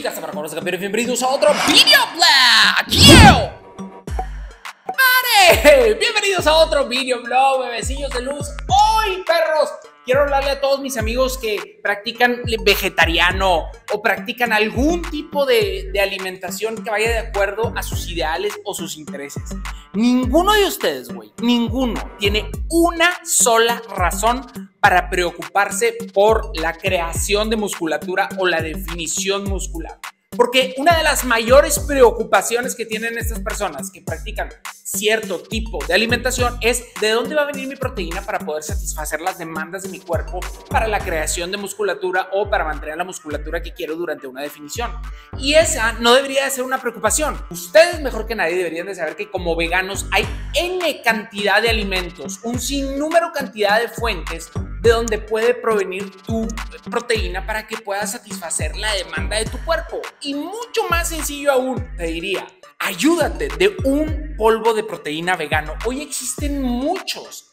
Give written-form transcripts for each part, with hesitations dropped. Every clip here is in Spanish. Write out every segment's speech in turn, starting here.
Garza para Cuerpos de Campeones, bienvenidos a otro video blog. Bienvenidos a otro video blog, bebecillos de luz. Hoy, perros, quiero hablarle a todos mis amigos que practican vegetariano o practican algún tipo de alimentación que vaya de acuerdo a sus ideales o sus intereses. Ninguno de ustedes, güey, ninguno tiene una sola razón para preocuparse por la creación de musculatura o la definición muscular. Porque una de las mayores preocupaciones que tienen estas personas que practican cierto tipo de alimentación es de dónde va a venir mi proteína para poder satisfacer las demandas de mi cuerpo para la creación de musculatura o para mantener la musculatura que quiero durante una definición. Y esa no debería de ser una preocupación. Ustedes mejor que nadie deberían de saber que como veganos hay N cantidad de alimentos, un sinnúmero cantidad de fuentes de donde puede provenir tu proteína para que puedas satisfacer la demanda de tu cuerpo. Y mucho más sencillo aún, te diría, ayúdate de un polvo de proteína vegano. Hoy existen muchos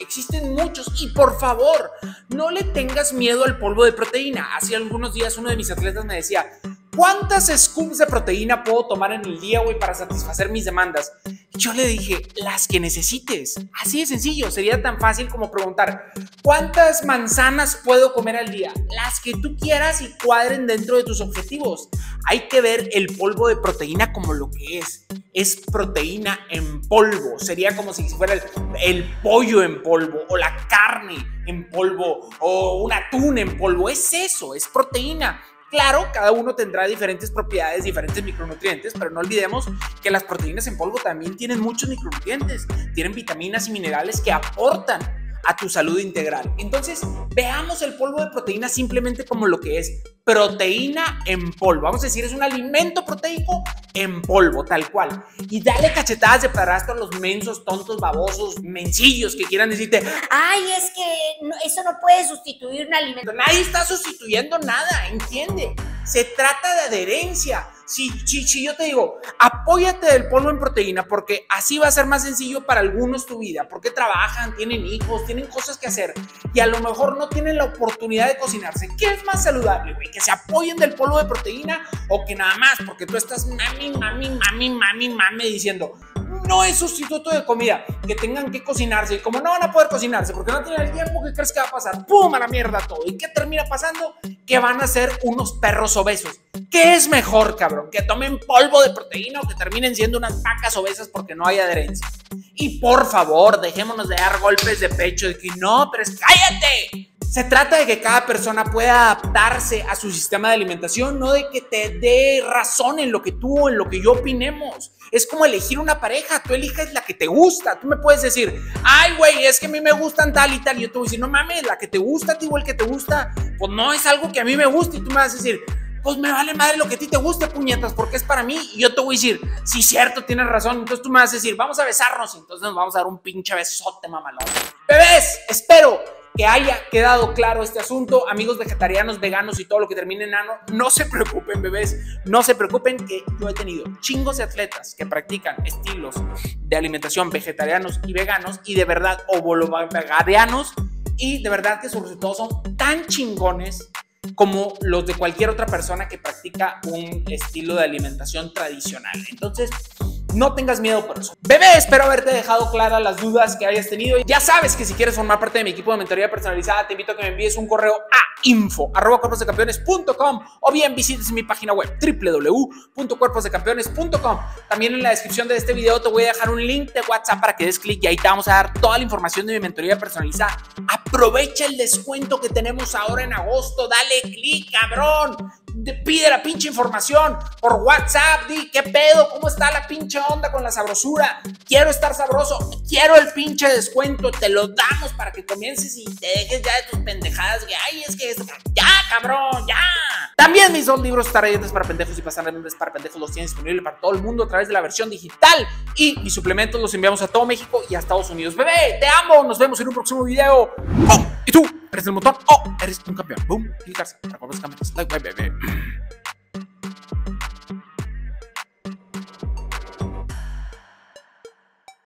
y por favor, no le tengas miedo al polvo de proteína. Hace algunos días uno de mis atletas me decía, ¿cuántas scoops de proteína puedo tomar en el día, güey, para satisfacer mis demandas? Yo le dije, las que necesites. Así de sencillo, sería tan fácil como preguntar, ¿cuántas manzanas puedo comer al día? Las que tú quieras y cuadren dentro de tus objetivos. Hay que ver el polvo de proteína como lo que es proteína en polvo. Sería como si fuera el pollo en polvo o la carne en polvo o un atún en polvo. Es eso, es proteína. Claro, cada uno tendrá diferentes propiedades, diferentes micronutrientes, pero no olvidemos que las proteínas en polvo también tienen muchos micronutrientes, tienen vitaminas y minerales que aportan a tu salud integral. Entonces, veamos el polvo de proteína simplemente como lo que es proteína en polvo. Vamos a decir, es un alimento proteico en polvo, tal cual. Y dale cachetadas de padrastro a los mensos, tontos, babosos, mencillos que quieran decirte, ay, es que no, eso no puede sustituir un alimento. Nadie está sustituyendo nada, ¿entiende? Se trata de adherencia. Si yo te digo, apóyate del polvo en proteína porque así va a ser más sencillo para algunos tu vida, porque trabajan, tienen hijos, tienen cosas que hacer y a lo mejor no tienen la oportunidad de cocinarse. ¿Qué es más saludable, güey? ¿Que se apoyen del polvo de proteína o que nada más porque tú estás mami diciendo no es sustituto de comida, que tengan que cocinarse y como no van a poder cocinarse porque no tienen el tiempo, ¿qué crees que va a pasar? ¡Pum! A la mierda todo. ¿Y qué termina pasando? Que van a ser unos perros obesos. ¿Qué es mejor, cabrón? ¿Que tomen polvo de proteína o que terminen siendo unas vacas obesas porque no hay adherencia? Y por favor, dejémonos de dar golpes de pecho de que no, pero es ¡cállate! Se trata de que cada persona pueda adaptarse a su sistema de alimentación, no de que te dé razón en lo que tú o en lo que yo opinemos. Es como elegir una pareja, tú eliges la que te gusta. Tú me puedes decir, ay, güey, es que a mí me gustan tal y tal. Y yo te voy a decir, no mames, la que te gusta, tío, el que te gusta, pues no es algo que a mí me guste. Y tú me vas a decir, pues me vale madre lo que a ti te guste, puñetas, porque es para mí. Y yo te voy a decir, sí, cierto, tienes razón. Entonces tú me vas a decir, vamos a besarnos. Y entonces nos vamos a dar un pinche besote, mamalón. Bebés, espero que haya quedado claro este asunto. Amigos vegetarianos, veganos y todo lo que termine en ano, no se preocupen, bebés, no se preocupen, que yo he tenido chingos de atletas que practican estilos de alimentación vegetarianos y veganos y de verdad ovo-vegetarianos y de verdad que sus resultados son tan chingones como los de cualquier otra persona que practica un estilo de alimentación tradicional. Entonces, no tengas miedo por eso. Bebé, espero haberte dejado claras las dudas que hayas tenido. Ya sabes que si quieres formar parte de mi equipo de mentoría personalizada, te invito a que me envíes un correo a info@cuerposdecampeones.com o bien visites mi página web www.cuerposdecampeones.com. También en la descripción de este video te voy a dejar un link de WhatsApp para que des clic y ahí te vamos a dar toda la información de mi mentoría personalizada. Aprovecha el descuento que tenemos ahora en agosto. Dale clic, cabrón. Pide la pinche información por WhatsApp. Di, ¿qué pedo? ¿Cómo está la pinche onda con la sabrosura? Quiero estar sabroso. Quiero el pinche descuento. Te lo damos para que comiences y te dejes ya de tus pendejadas. Que, ay, es que es... Ya, cabrón, ya. También mis dos libros, Tareas para pendejos y Pasarles para pendejos, los tienes disponibles para todo el mundo a través de la versión digital. Y mis suplementos los enviamos a todo México y a Estados Unidos. Bebé, te amo. Nos vemos en un próximo video. ¡Oh! ¿Y tú? ¿Eres el montón o eres un campeón? ¡Boom! Y Garza para Cuerpos de Campeones. Like, bye, bebé.